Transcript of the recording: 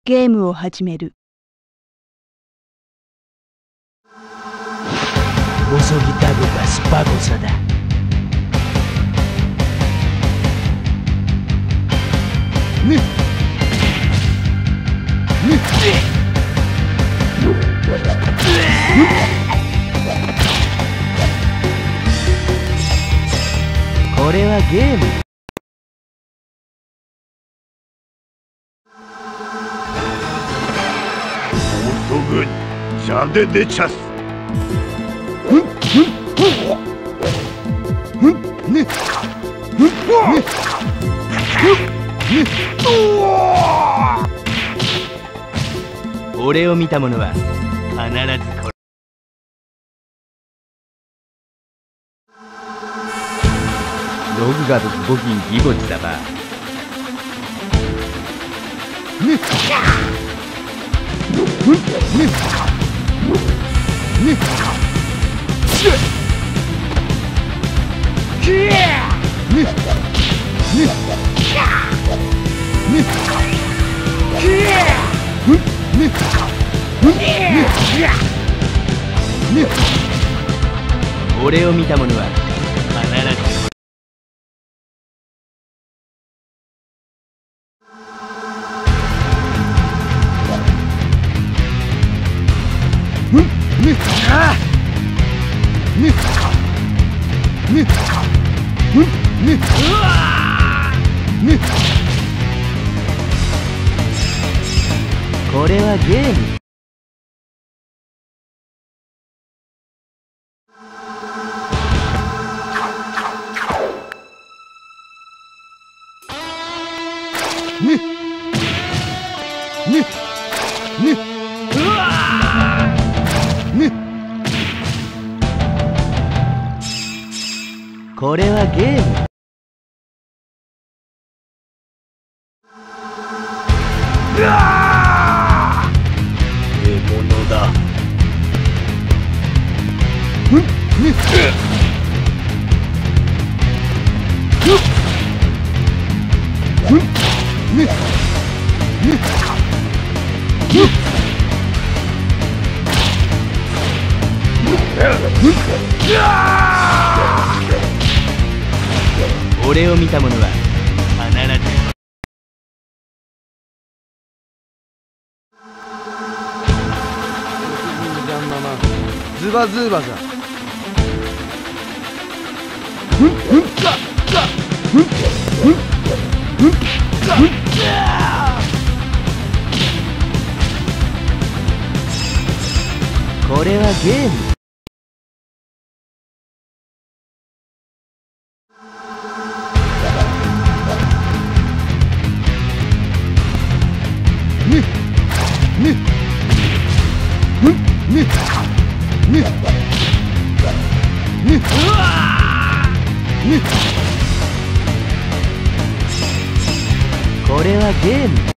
ゲームを始める。 ボソギダブがスパゴサだ。これはゲーム。 オートグジャデデチャス。 俺を見た者は必ずこれ。ログガルボギンギボチだば。俺を見た者は必ず。これはゲーム。これはゲーム。 獲物だ。 俺を見た者は必ず。 ズバズーバじゃ。 これはゲーム。これはゲーム。